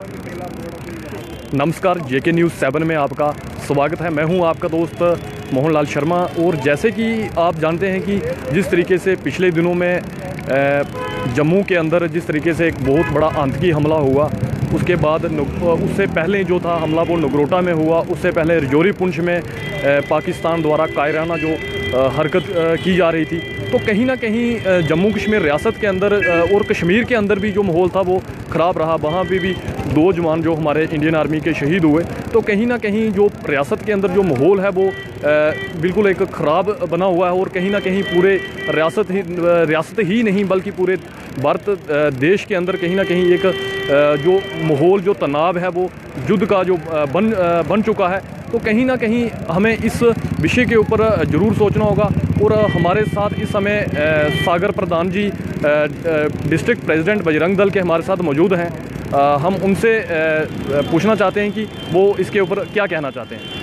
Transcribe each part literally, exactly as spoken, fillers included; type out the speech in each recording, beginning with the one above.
नमस्कार, जेके news seven में आपका स्वागत है। मैं हूं आपका दोस्त मोहनलाल शर्मा। और जैसे कि आप जानते हैं कि जिस तरीके से पिछले दिनों में जम्मू के अंदर जिस तरीके से एक बहुत बड़ा आतंकी हमला हुआ, उसके बाद उससे पहले जो था हमला वो नगरोटा में हुआ, उससे पहले रजौरी पुंछ में पाकिस्तान द्वारा कायराना जो हरकत की जा रही थी, तो कहीं ना कहीं जम्मू कश्मीर रियासत के अंदर और कश्मीर के अंदर भी जो माहौल था वो ख़राब रहा। वहाँ पे भी दो जवान जो हमारे इंडियन आर्मी के शहीद हुए, तो कहीं ना कहीं जो रियासत के अंदर जो माहौल है वो बिल्कुल एक ख़राब बना हुआ है। और कहीं ना कहीं पूरे रियासत ही रियासत ही नहीं बल्कि पूरे भारत देश के अंदर कहीं ना कहीं एक जो माहौल जो तनाव है वो युद्ध का जो बन बन चुका है। तो कहीं ना कहीं हमें इस विषय के ऊपर ज़रूर सोचना होगा। और हमारे साथ इस समय सागर प्रधान जी डिस्ट्रिक्ट प्रेसिडेंट बजरंग दल के हमारे साथ मौजूद हैं। हम उनसे पूछना चाहते हैं कि वो इसके ऊपर क्या कहना चाहते हैं।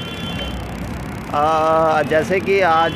आ, जैसे कि आज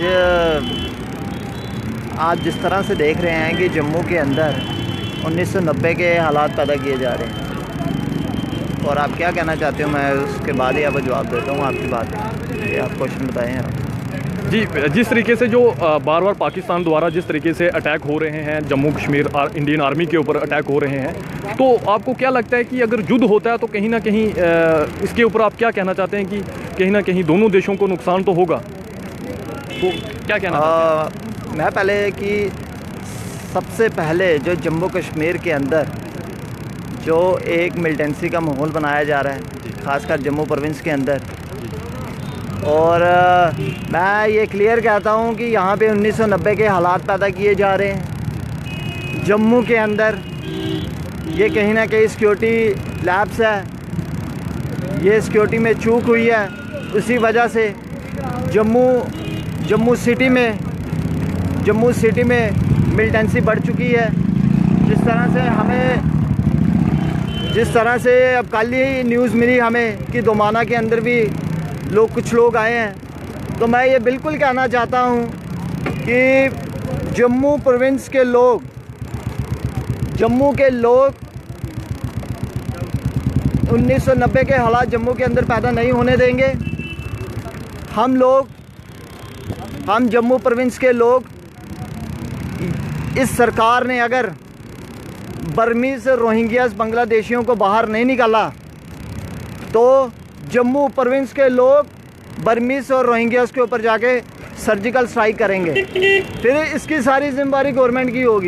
आज जिस तरह से देख रहे हैं कि जम्मू के अंदर उन्नीस सौ नब्बे के हालात पैदा किए जा रहे हैं, और आप क्या कहना चाहते हो, मैं उसके बाद ही आपको जवाब देता हूँ। आपकी बात है ये, आप क्वेश्चन बताएं आप। जी, जिस तरीके से जो बार बार पाकिस्तान द्वारा जिस तरीके से अटैक हो रहे हैं, जम्मू कश्मीर इंडियन आर्मी के ऊपर अटैक हो रहे हैं, तो आपको क्या लगता है कि अगर युद्ध होता है तो कहीं ना कहीं इसके ऊपर आप क्या कहना चाहते हैं कि कहीं ना कहीं दोनों देशों को नुकसान तो होगा, तो क्या कहना आ, मैं पहले कि सबसे पहले जो जम्मू कश्मीर के अंदर जो एक मिलिटेंसी का माहौल बनाया जा रहा है, ख़ासकर जम्मू प्रोविंस के अंदर, और मैं ये क्लियर कहता हूँ कि यहाँ पे उन्नीस सौ नब्बे के हालात पैदा किए जा रहे हैं जम्मू के अंदर। ये कहीं ना कहीं सिक्योरिटी लैप्स है, ये सिक्योरिटी में चूक हुई है, उसी वजह से जम्मू जम्मू सिटी में जम्मू सिटी में मिलिटेंसी बढ़ चुकी है। जिस तरह से हमें जिस तरह से अब कल ही न्यूज़ मिली हमें कि दोमाना के अंदर भी लोग कुछ लोग आए हैं, तो मैं ये बिल्कुल कहना चाहता हूँ कि जम्मू प्रोविंस के लोग जम्मू के लोग उन्नीस सौ नब्बे के हालात जम्मू के अंदर पैदा नहीं होने देंगे। हम लोग हम जम्मू प्रोविंस के लोग, इस सरकार ने अगर बर्मी से रोहिंग्यास बांग्लादेशियों को बाहर नहीं निकाला तो जम्मू प्रोविंस के लोग बर्मीस और रोहिंग्यास के ऊपर जाके सर्जिकल स्ट्राइक करेंगे। फिर इसकी सारी जिम्मेदारी गवर्नमेंट की होगी,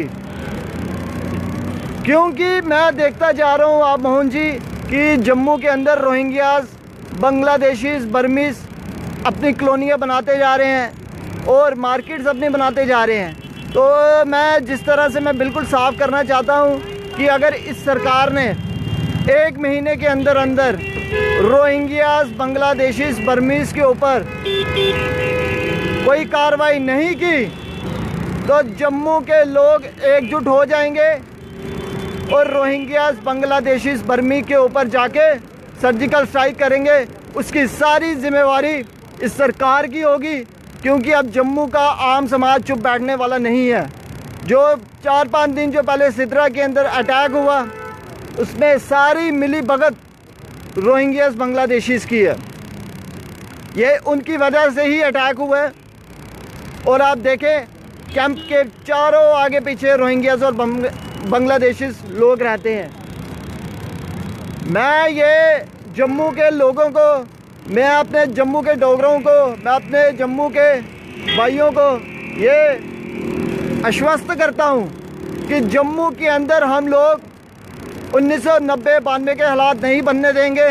क्योंकि मैं देखता जा रहा हूँ आप मोहन जी कि जम्मू के अंदर रोहिंग्यास बांग्लादेशीज बर्मीस अपनी कॉलोनियाँ बनाते जा रहे हैं और मार्केट्स अपने बनाते जा रहे हैं। तो मैं जिस तरह से मैं बिल्कुल साफ करना चाहता हूँ कि अगर इस सरकार ने एक महीने के अंदर अंदर रोहिंग्यास बांग्लादेशीज बर्मीज के ऊपर कोई कार्रवाई नहीं की तो जम्मू के लोग एकजुट हो जाएंगे और रोहिंग्यास बांग्लादेशीज बर्मी के ऊपर जाके सर्जिकल स्ट्राइक करेंगे। उसकी सारी जिम्मेवारी इस सरकार की होगी, क्योंकि अब जम्मू का आम समाज चुप बैठने वाला नहीं है। जो चार पाँच दिन जो पहले सिद्रा के अंदर अटैक हुआ, उसमें सारी मिली भगत रोहिंग्यास बांग्लादेशीज की है, ये उनकी वजह से ही अटैक हुआ है। और आप देखें कैंप के चारों आगे पीछे रोहिंग्यास और बांग्लादेशीज लोग रहते हैं। मैं ये जम्मू के लोगों को, मैं अपने जम्मू के डोगरों को, मैं अपने जम्मू के भाइयों को ये आश्वस्त करता हूँ कि जम्मू के अंदर हम लोग उन्नीस सौ नब्बे बानवे के हालात नहीं बनने देंगे।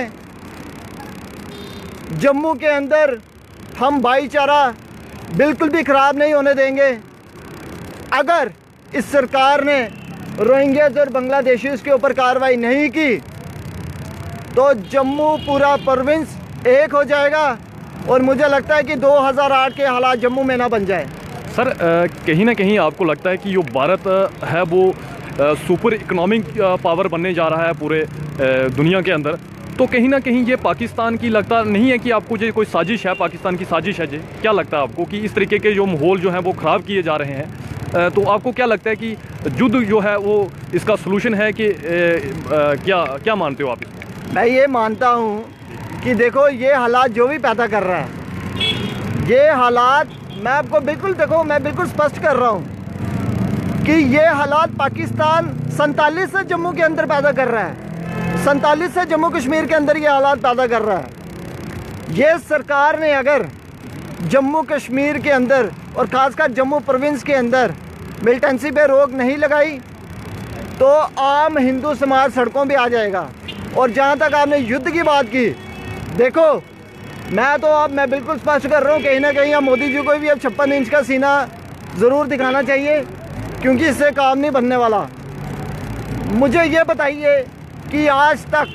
जम्मू के अंदर हम भाईचारा बिल्कुल भी ख़राब नहीं होने देंगे। अगर इस सरकार ने रोहिंग्यास और बांग्लादेशीज के ऊपर कार्रवाई नहीं की तो जम्मू पूरा प्रोविंस एक हो जाएगा, और मुझे लगता है कि दो हज़ार आठ के हालात जम्मू में ना बन जाए। सर, कहीं ना कहीं आपको लगता है कि जो भारत है वो सुपर इकोनॉमिक पावर बनने जा रहा है पूरे दुनिया के अंदर, तो कहीं ना कहीं ये पाकिस्तान की लगता नहीं है कि आपको ये कोई साजिश है, पाकिस्तान की साजिश है? जी क्या लगता है आपको कि इस तरीके के जो माहौल जो है वो ख़राब किए जा रहे हैं तो आपको क्या लगता है कि युद्ध जो है वो इसका सलूशन है कि क्या क्या मानते हो आप? मैं ये मानता हूँ कि देखो ये हालात जो भी पैदा कर रहा है, ये हालात मैं आपको बिल्कुल देखो मैं बिल्कुल स्पष्ट कर रहा हूँ कि ये हालात पाकिस्तान सैंतालीस से जम्मू के अंदर पैदा कर रहा है, सैंतालीस से जम्मू कश्मीर के अंदर ये हालात पैदा कर रहा है। ये सरकार ने अगर जम्मू कश्मीर के अंदर और ख़ासकर जम्मू प्रोविंस के अंदर मिलिटेंसी पे रोक नहीं लगाई तो आम हिंदू समाज सड़कों पे आ जाएगा। और जहाँ तक आपने युद्ध की बात की, देखो मैं तो अब मैं बिल्कुल स्पष्ट कर रहा हूँ, कहीं ना कहीं अब मोदी जी को भी अब छप्पन इंच का सीना ज़रूर दिखाना चाहिए, क्योंकि इससे काम नहीं बनने वाला। मुझे ये बताइए कि आज तक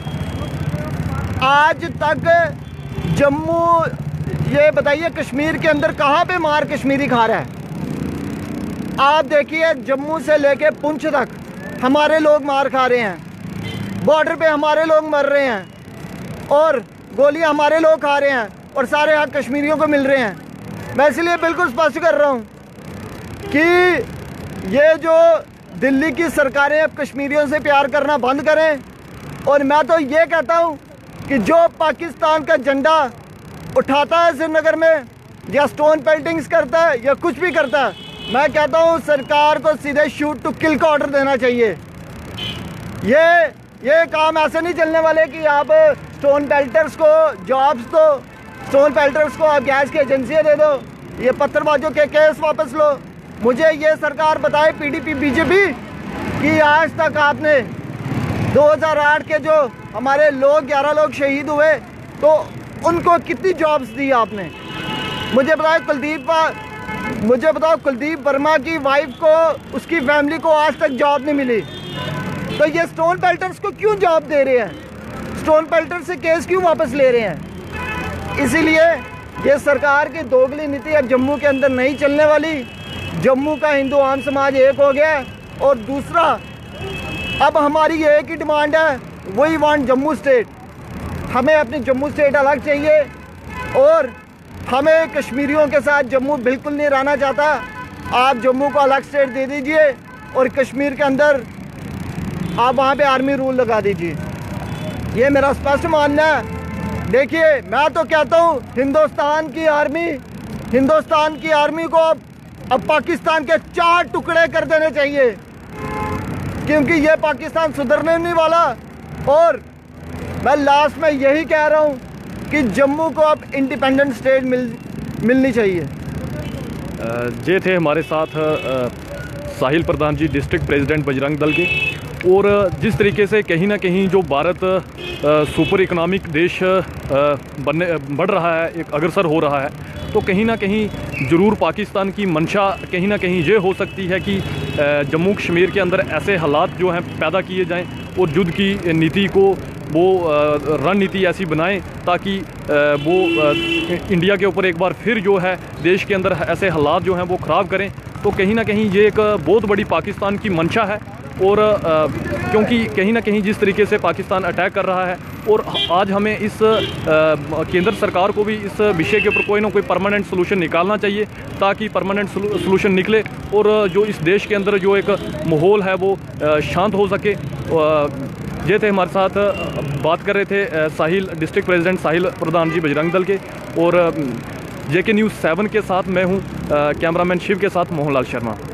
आज तक जम्मू ये बताइए कश्मीर के अंदर कहाँ पे मार कश्मीरी खा रहा है? आप देखिए जम्मू से लेके पुंछ तक हमारे लोग मार खा रहे हैं, बॉर्डर पे हमारे लोग मर रहे हैं और गोलियां हमारे लोग खा रहे हैं और सारे हक कश्मीरियों को मिल रहे हैं। मैं इसलिए बिल्कुल स्पष्ट कर रहा हूँ कि ये जो दिल्ली की सरकारें अब कश्मीरियों से प्यार करना बंद करें। और मैं तो ये कहता हूँ कि जो पाकिस्तान का झंडा उठाता है श्रीनगर में या स्टोन पेल्टिंग्स करता है या कुछ भी करता है, मैं कहता हूँ सरकार को सीधे शूट टू किल का ऑर्डर देना चाहिए। ये ये काम ऐसे नहीं चलने वाले कि आप स्टोन पेल्टर्स को जॉब्स दो, स्टोन पेल्टर्स को आप गैस की एजेंसियाँ दे दो, ये पत्थरबाजों के केस वापस लो। मुझे ये सरकार बताए पीडीपी बीजेपी कि आज तक आपने दो हज़ार आठ के जो हमारे लोग ग्यारह लोग शहीद हुए तो उनको कितनी जॉब्स दी आपने? मुझे बताओ कुलदीप मुझे बताओ कुलदीप वर्मा की वाइफ को, उसकी फैमिली को आज तक जॉब नहीं मिली। तो ये स्टोन पेल्टर्स को क्यों जॉब दे रहे हैं? स्टोन पेल्टर से केस क्यों वापस ले रहे हैं? इसीलिए ये सरकार की दोगली नीति अब जम्मू के अंदर नहीं चलने वाली। जम्मू का हिंदू आम समाज एक हो गया। और दूसरा, अब हमारी एक ही डिमांड है, वही वांट जम्मू स्टेट। हमें अपनी जम्मू स्टेट अलग चाहिए और हमें कश्मीरियों के साथ जम्मू बिल्कुल नहीं रहना चाहता। आप जम्मू को अलग स्टेट दे दीजिए और कश्मीर के अंदर आप वहाँ पे आर्मी रूल लगा दीजिए। ये मेरा स्पष्ट मानना है। देखिए मैं तो कहता हूँ हिंदुस्तान की आर्मी हिंदुस्तान की आर्मी को अब, अब पाकिस्तान के चार टुकड़े कर देने चाहिए, क्योंकि ये पाकिस्तान सुधरने नहीं वाला। और मैं लास्ट में यही कह रहा हूँ कि जम्मू को अब इंडिपेंडेंट स्टेट मिल मिलनी चाहिए। ये थे हमारे साथ साहिल प्रधान जी, डिस्ट्रिक्ट प्रेसिडेंट बजरंग दल के। और जिस तरीके से कहीं ना कहीं जो भारत सुपर इकोनॉमिक देश बनने बढ़ रहा है, एक अग्रसर हो रहा है, तो कहीं ना कहीं ज़रूर पाकिस्तान की मंशा कहीं ना कहीं ये हो सकती है कि जम्मू कश्मीर के अंदर ऐसे हालात जो हैं पैदा किए जाएं और युद्ध की नीति को वो रणनीति ऐसी बनाएं ताकि वो इंडिया के ऊपर एक बार फिर जो है देश के अंदर ऐसे हालात जो हैं वो ख़राब करें। तो कहीं ना कहीं ये एक बहुत बड़ी पाकिस्तान की मंशा है। और क्योंकि कहीं ना कहीं जिस तरीके से पाकिस्तान अटैक कर रहा है, और आज हमें इस केंद्र सरकार को भी इस विषय के ऊपर कोई ना कोई परमानेंट सोल्यूशन निकालना चाहिए ताकि परमानेंट सोल्यूशन निकले और जो इस देश के अंदर जो एक माहौल है वो शांत हो सके। ये थे हमारे साथ बात कर रहे थे साहिल, डिस्ट्रिक्ट प्रेसिडेंट साहिल प्रधान जी बजरंग दल के। और जेके न्यूज़ सेवन के साथ मैं हूँ कैमरामैन शिव के साथ मोहनलाल शर्मा।